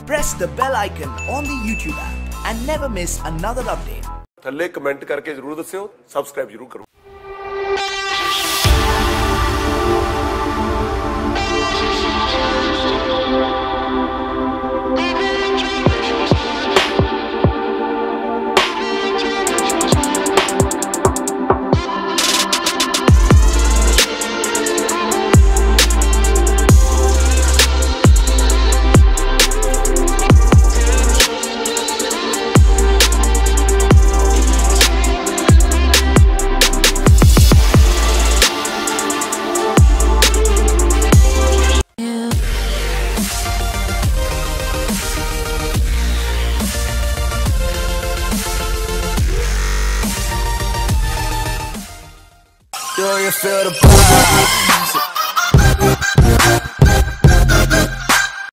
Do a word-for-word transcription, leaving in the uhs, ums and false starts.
press the bell icon on the YouTube app and never miss another update. थल्ले comment करके जरूर दस्सिओ, subscribe जरूर करो। Do you feel the vibes?